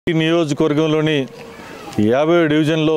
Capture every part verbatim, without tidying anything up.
నియోజకవర్గంలోని యాభై డివిజన్లో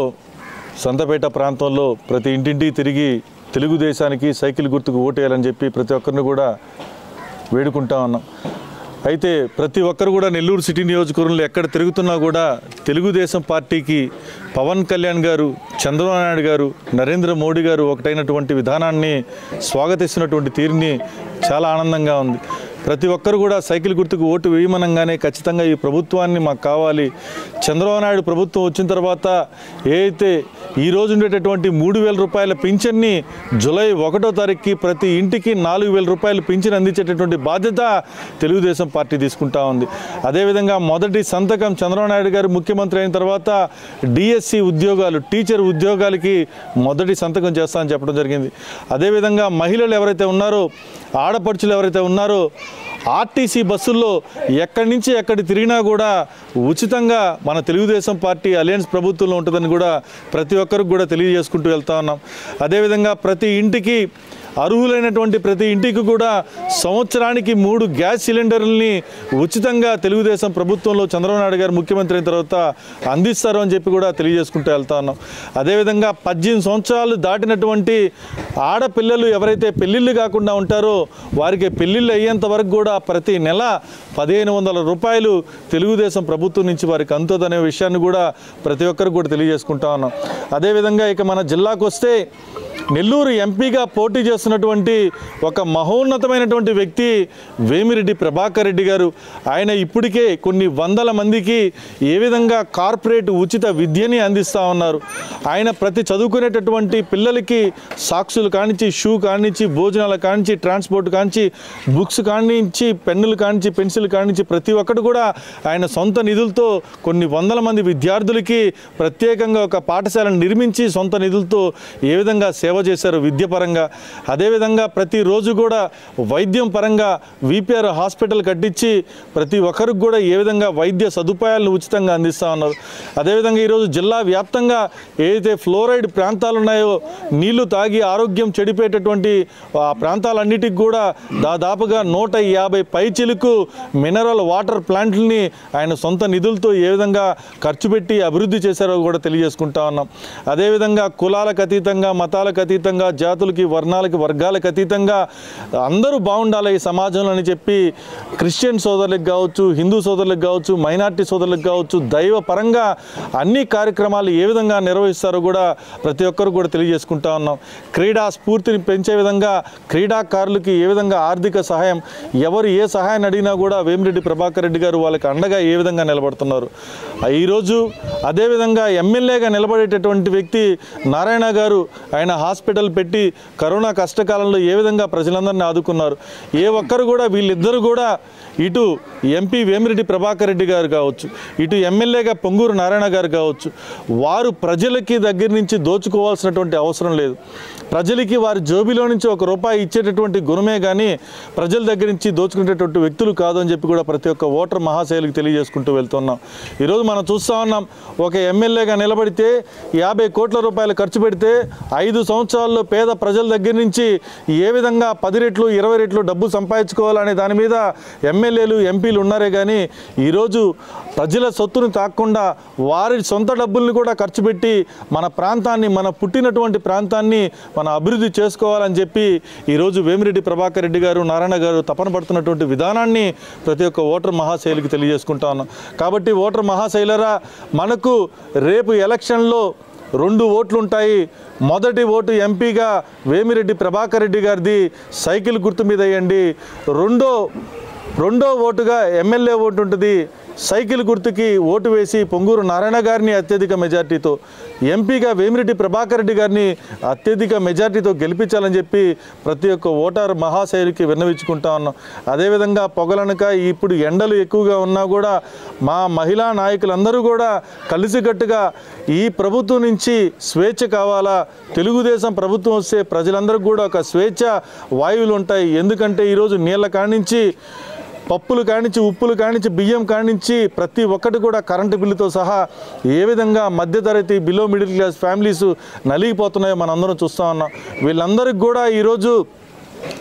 సంతపేట ప్రాంతంలో ప్రతి ఇంటింటికి తిరిగి తెలుగుదేశానికి సైకిల్ గుర్తుకు ఓటేయాలని చెప్పి ప్రతి ఒక్కరిని కూడా వేడుకుంటా ఉన్నాం. అయితే ప్రతి ఒక్కరు కూడా నెల్లూరు సిటీ నియోజకవర్గంలో ఎక్కడ తిరుగుతున్నా కూడా తెలుగుదేశం పార్టీకి పవన్ కళ్యాణ్ గారు, చంద్రబాబు నాయుడు గారు, నరేంద్ర మోడీ గారు ఒకటైనటువంటి విధానాన్ని స్వాగతిస్తున్నటువంటి తీరుని చాలా ఆనందంగా ఉంది. ప్రతి ఒక్కరు కూడా సైకిల్ గుర్తుకు ఓటు వేయమనంగానే ఖచ్చితంగా ఈ ప్రభుత్వాన్ని మాకు కావాలి, చంద్రబాబు నాయుడు ప్రభుత్వం వచ్చిన తర్వాత ఏదైతే ఈరోజు ఉండేటటువంటి మూడు వేల రూపాయల పింఛన్ని జూలై ఒకటో తారీఖుకి ప్రతి ఇంటికి నాలుగు వేల రూపాయలు పింఛన్ అందించేటటువంటి బాధ్యత తెలుగుదేశం పార్టీ తీసుకుంటా ఉంది. అదేవిధంగా మొదటి సంతకం చంద్రబాబు నాయుడు గారు ముఖ్యమంత్రి అయిన తర్వాత డిఎస్సి ఉద్యోగాలు, టీచర్ ఉద్యోగాలకి మొదటి సంతకం చేస్తామని చెప్పడం జరిగింది. అదేవిధంగా మహిళలు ఎవరైతే ఉన్నారో, ఆడపడుచులు ఎవరైతే ఉన్నారో ఆర్టీసీ బస్సుల్లో ఎక్కడి నుంచి ఎక్కడి తిరిగినా కూడా ఉచితంగా మన తెలుగుదేశం పార్టీ అలయన్స్ ప్రభుత్వంలో ఉంటుందని కూడా ప్రతి ఒక్కరికి కూడా తెలియజేసుకుంటూ వెళ్తా ఉన్నాం. అదేవిధంగా ప్రతి ఇంటికి అర్హులైనటువంటి ప్రతి ఇంటికి కూడా సంవత్సరానికి మూడు గ్యాస్ సిలిండర్లని ఉచితంగా తెలుగుదేశం ప్రభుత్వంలో చంద్రబాబు నాయుడు గారు ముఖ్యమంత్రి అయిన తర్వాత అందిస్తారు అని చెప్పి కూడా తెలియజేసుకుంటూ వెళ్తా ఉన్నాం. అదేవిధంగా పద్దెనిమిది సంవత్సరాలు దాటినటువంటి ఆడపిల్లలు ఎవరైతే పెళ్ళిళ్ళు కాకుండా ఉంటారో వారికి పెళ్ళిళ్ళు అయ్యేంత వరకు కూడా ప్రతి నెల పదిహేను వందల రూపాయలు తెలుగుదేశం ప్రభుత్వం నుంచి వారికి అందుతుందనే విషయాన్ని కూడా ప్రతి ఒక్కరికి కూడా తెలియజేసుకుంటా ఉన్నాం. అదేవిధంగా ఇక మన జిల్లాకు వస్తే నెల్లూరు ఎంపీగా పోటీ చేస్తున్నటువంటి ఒక మహోన్నతమైనటువంటి వ్యక్తి వేమిరెడ్డి ప్రభాకర్ రెడ్డి గారు. ఆయన ఇప్పటికే కొన్ని వందల మందికి ఏ విధంగా కార్పొరేట్ ఉచిత విద్యని అందిస్తూ ఉన్నారు. ఆయన ప్రతి చదువుకునేటటువంటి పిల్లలకి సాక్సులు కానించి, షూ కానించి, భోజనాలు కానించి, ట్రాన్స్పోర్ట్ కానించి, బుక్స్ కానించి, పెన్నులు కానించి, పెన్సిల్ కానించి ప్రతి ఒక్కటి కూడా ఆయన సొంత నిధులతో కొన్ని వందల మంది విద్యార్థులకి ప్రత్యేకంగా ఒక పాఠశాలను నిర్మించి సొంత నిధులతో ఏ విధంగా సేవ చేశారు విద్య పరంగా. అదేవిధంగా ప్రతిరోజు కూడా వైద్యం పరంగా విపిఆర్ హాస్పిటల్ కట్టించి ప్రతి ఒక్కరికి కూడా ఏ విధంగా వైద్య సదుపాయాలను ఉచితంగా అందిస్తూ ఉన్నారు. అదేవిధంగా ఈరోజు జిల్లా వ్యాప్తంగా ఏదైతే ఫ్లోరైడ్ ప్రాంతాలు ఉన్నాయో, నీళ్లు తాగి ఆరోగ్యం చెడిపోయేటటువంటి ఆ ప్రాంతాలన్నిటికి కూడా దాదాపుగా నూట యాభై పైచిలకు మినరల్ వాటర్ ప్లాంట్లని ఆయన సొంత నిధులతో ఏ విధంగా ఖర్చు పెట్టి అభివృద్ధి చేశారో కూడా తెలియజేసుకుంటా ఉన్నాం. అదేవిధంగా కులాలకు అతీతంగా, మతాలకు అతీతంగా, జాతులకి, వర్ణాలకి, వర్గాలకు అతీతంగా అందరూ బాగుండాలి ఈ సమాజంలో అని చెప్పి క్రిస్టియన్ సోదరులకు కావచ్చు, హిందూ సోదరులకు కావచ్చు, మైనార్టీ సోదరులకు కావచ్చు, దైవ పరంగా అన్ని కార్యక్రమాలు ఏ విధంగా నిర్వహిస్తారో కూడా ప్రతి ఒక్కరు కూడా తెలియజేసుకుంటా ఉన్నాం. క్రీడా స్ఫూర్తిని పెంచే విధంగా క్రీడాకారులకి ఏ విధంగా ఆర్థిక సహాయం, ఎవరు ఏ సహాయాన్ని అడిగినా కూడా వేమిరెడ్డి ప్రభాకర్ రెడ్డి గారు వాళ్ళకి అండగా ఏ విధంగా నిలబడుతున్నారు. ఈరోజు అదేవిధంగా ఎమ్మెల్యేగా నిలబడేటటువంటి వ్యక్తి నారాయణ గారు, ఆయన హాస్పిటల్ పెట్టి కరోనా కష్టకాలంలో ఏ విధంగా ప్రజలందరినీ ఆదుకున్నారు. ఏ ఒక్కరు కూడా వీళ్ళిద్దరూ కూడా ఇటు ఎంపీ వేమిరెడ్డి ప్రభాకర్ రెడ్డి గారు కావచ్చు, ఇటు ఎమ్మెల్యేగా పొంగూరు నారాయణ గారు కావచ్చు, వారు ప్రజలకి దగ్గర నుంచి దోచుకోవాల్సినటువంటి అవసరం లేదు. ప్రజలకి వారి జోబిలో నుంచి ఒక రూపాయి ఇచ్చేటటువంటి గుణమే కానీ ప్రజల దగ్గర నుంచి దోచుకునేటటువంటి వ్యక్తులు కాదు అని చెప్పి కూడా ప్రతి ఒక్క ఓటర్ మహాశైలికి తెలియజేసుకుంటూ వెళ్తున్నాం. ఈరోజు మనం చూస్తూ ఉన్నాం, ఒక ఎమ్మెల్యేగా నిలబడితే యాభై కోట్ల రూపాయలు ఖర్చు పెడితే ఐదు సంవత్సరాల్లో పేద ప్రజల దగ్గర నుంచి ఏ విధంగా పది రెట్లు ఇరవై రెట్లు డబ్బు సంపాదించుకోవాలనే దాని మీద ఎమ్మెల్యేలు, ఎంపీలు ఉన్నారే కానీ ఈరోజు ప్రజల సొత్తును తాకుండా వారి సొంత డబ్బుల్ని కూడా ఖర్చు పెట్టి మన ప్రాంతాన్ని, మన పుట్టినటువంటి ప్రాంతాన్ని మన అభివృద్ధి చేసుకోవాలని చెప్పి ఈరోజు వేమిరెడ్డి ప్రభాకర్ రెడ్డి గారు, నారాయణ గారు తపన పడుతున్నటువంటి విధానాన్ని ప్రతి ఒక్క ఓటర్ మహాశైలికి తెలియజేసుకుంటా ఉన్నాం. కాబట్టి ఓటర్ మహాశైలరా, మనకు రేపు ఎలక్షన్లో రెండు ఓట్లు ఉంటాయి. మొదటి ఓటు ఎంపీగా వేమిరెడ్డి ప్రభాకర్ రెడ్డి గారిది, సైకిల్ గుర్తు మీద వేయండి. రెండో రెండో ఓటుగా ఎమ్మెల్యే ఓటు ఉంటుంది. సైకిల్ గుర్తుకి ఓటు వేసి పొంగూరు నారాయణ గారిని అత్యధిక మెజార్టీతో, ఎంపీగా వేమిరెడ్డి ప్రభాకర్ రెడ్డి గారిని అత్యధిక మెజార్టీతో గెలిపించాలని చెప్పి ప్రతి ఒక్క ఓటర్ మహాశైలికి విన్నవించుకుంటా ఉన్నాం. అదేవిధంగా పొగలనక ఇప్పుడు ఎండలు ఎక్కువగా ఉన్నా కూడా మా మహిళా నాయకులందరూ కూడా కలిసికట్టుగా ఈ ప్రభుత్వం నుంచి స్వేచ్ఛ కావాలా, తెలుగుదేశం ప్రభుత్వం వస్తే ప్రజలందరికీ కూడా ఒక స్వేచ్ఛ వాయువులు ఉంటాయి. ఎందుకంటే ఈరోజు నీళ్ళ కానించి, పప్పులు కానించి, ఉప్పులు కానించి, బియ్యం కానించి ప్రతి ఒక్కటి కూడా కరెంటు బిల్లుతో సహా ఏ విధంగా మధ్యతరగతి, బిలో మిడిల్ క్లాస్ ఫ్యామిలీస్ నలిగిపోతున్నాయో మనందరం చూస్తూ ఉన్నాం. వీళ్ళందరికీ కూడా ఈరోజు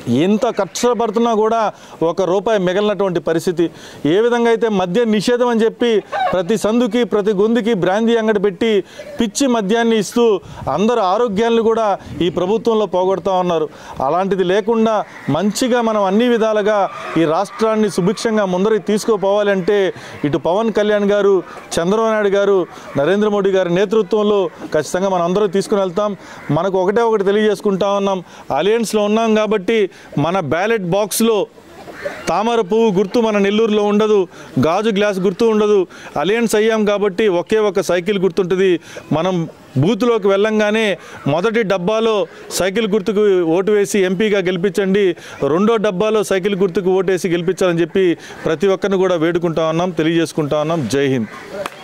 ఎంత కష్టపడుతున్నా కూడా ఒక రూపాయి మిగిలినటువంటి పరిస్థితి. ఏ విధంగా అయితే మద్యం నిషేధం అని చెప్పి ప్రతి సందుకి ప్రతి గొంతుకి బ్రాందీ అంగడి పెట్టి పిచ్చి మద్యాన్ని ఇస్తూ అందరు ఆరోగ్యాలను కూడా ఈ ప్రభుత్వంలో పోగొడతా ఉన్నారు. అలాంటిది లేకుండా మంచిగా మనం అన్ని విధాలుగా ఈ రాష్ట్రాన్ని సుభిక్షంగా ముందరికి తీసుకుపోవాలంటే ఇటు పవన్ కళ్యాణ్ గారు, చంద్రబాబు నాయుడు గారు, నరేంద్ర మోడీ గారి నేతృత్వంలో ఖచ్చితంగా మనం అందరూ తీసుకుని వెళ్తాం. మనకు ఒకటే ఒకటి తెలియజేసుకుంటా ఉన్నాం, అలయన్స్లో ఉన్నాం కాబట్టి మన బ్యాలెట్ బాక్స్లో తామర పువ్వు గుర్తు మన నెల్లూరులో ఉండదు, గాజు గ్లాస్ గుర్తు ఉండదు. అలయన్స్ అయ్యాం కాబట్టి ఒకే ఒక సైకిల్ గుర్తుంటుంది. మనం బూత్లోకి వెళ్ళంగానే మొదటి డబ్బాలో సైకిల్ గుర్తుకు ఓటు వేసి ఎంపీగా గెలిపించండి, రెండో డబ్బాలో సైకిల్ గుర్తుకు ఓటు వేసి గెలిపించాలని చెప్పి ప్రతి ఒక్కరిని కూడా వేడుకుంటా ఉన్నాం, తెలియజేసుకుంటా ఉన్నాం. జై హింద్.